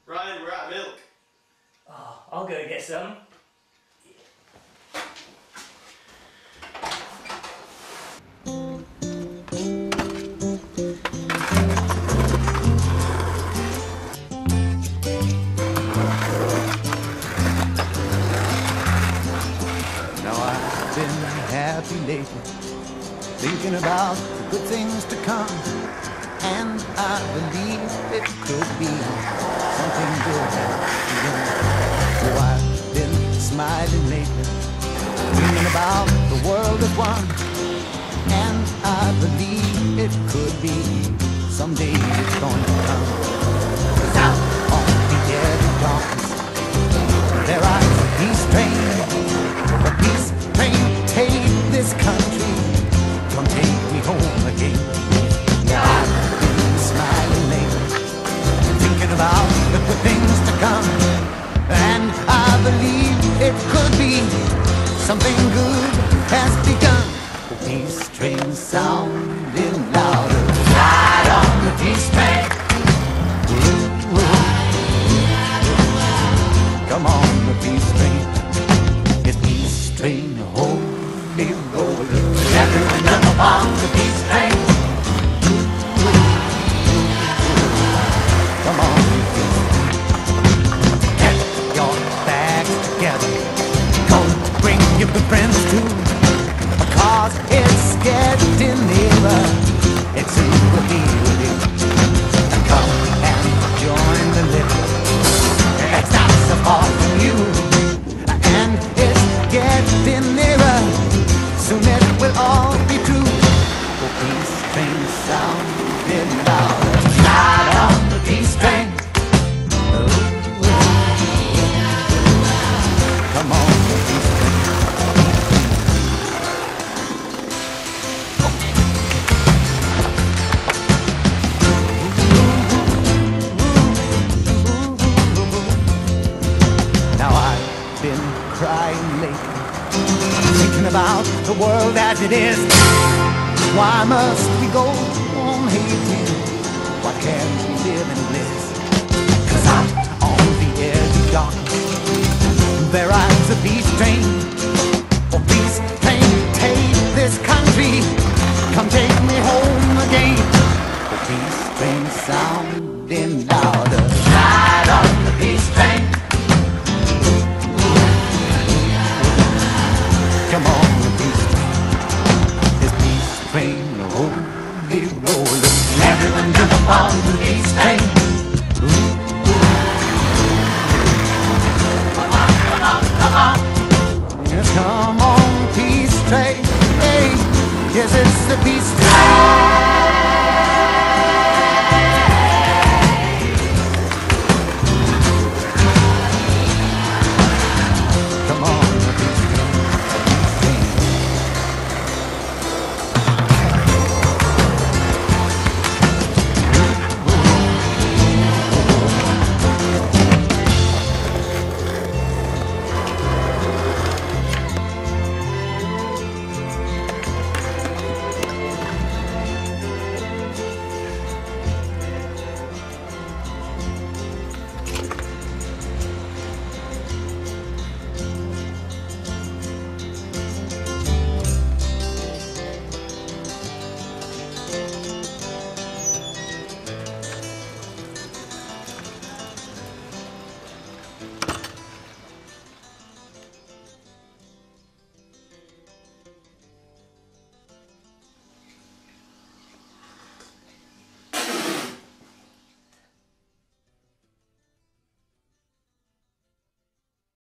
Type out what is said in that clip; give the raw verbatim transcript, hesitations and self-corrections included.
Ryan, we're out of milk. Oh, I'll go get some. Now I've been happy lately, thinking about the good things to come, and I believe it could be something good has begun. So I've been smiling lately, dreaming about the world at one, and I believe it could be someday it's going to come. 'Cause out on the edge of darkness, there rides a peace train, a peace train, take this country, come take me home again. Yeah, I've been smiling lately, thinking about the good things to come, and I believe it could be something good has begun. The peace train sounding louder, ride on the peace train. Ooh, ooh. Come on, the peace train. It's peace train, holy roller. Everyone jump on the peace train. Come on, peace train. Get your bags together. Go bring your good friends too, because it's getting nearer. It's in the deal. Come and join the living. It's not so far from you, and it's getting nearer. Soon it will all be true. The peace train sounding louder. Ride on the peace train. Ooh. Come on, the peace train. Now I've been crying lately, thinking about the world as it is. Why must we go on hating? Why can't we live in bliss? 'Cause out on the edge of darkness, there rides a peace train. Oh, peace train, take this country, come take me home again. The peace train sounding louder, ride on the peace train. Come on, the peace train. This peace train, holy roller. Everyone jump up on the peace train. Ooh, ooh. Come on, come on, come on. Yes, come on, peace train. Hey, yes, it's the peace train.